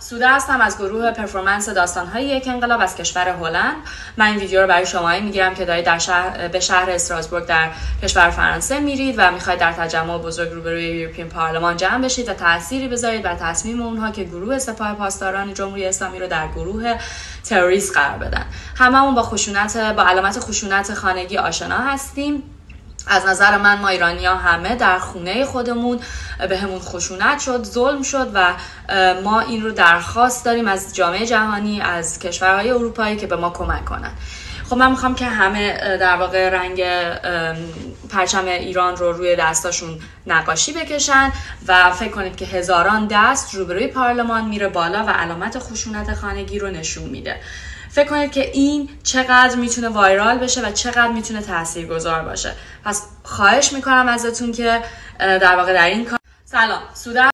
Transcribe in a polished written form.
سوده هستم از گروه پرفورمنس داستان‌های یک انقلاب از کشور هلند. من این ویدیو رو برای شما میگیرم که دارید به شهر استراسبورگ در کشور فرانسه میرید و میخواید در تجمع بزرگ روبروی یوروپیان پارلمان جمع بشید و تأثیری بذارید بر تصمیم اونها که گروه سپاه پاسداران جمهوری اسلامی رو در گروه تروریست قرار بدن. هممون با علامت خشونت خانگی آشنا هستیم. از نظر من ما ایرانی‌ها همه در خونه خودمون به همون خشونت شد، ظلم شد و ما این رو درخواست داریم از جامعه جهانی، از کشورهای اروپایی که به ما کمک کنن. خب من میخوام که همه در واقع رنگ پرچم ایران رو روی دستاشون نقاشی بکشن و فکر کنید که هزاران دست روبروی پارلمان میره بالا و علامت خشونت خانگی رو نشون میده. فکر کنید که این چقدر میتونه وایرال بشه و چقدر میتونه تاثیرگذار باشه. پس خواهش میکنم ازتون که در واقع در این کار. سلام، سوده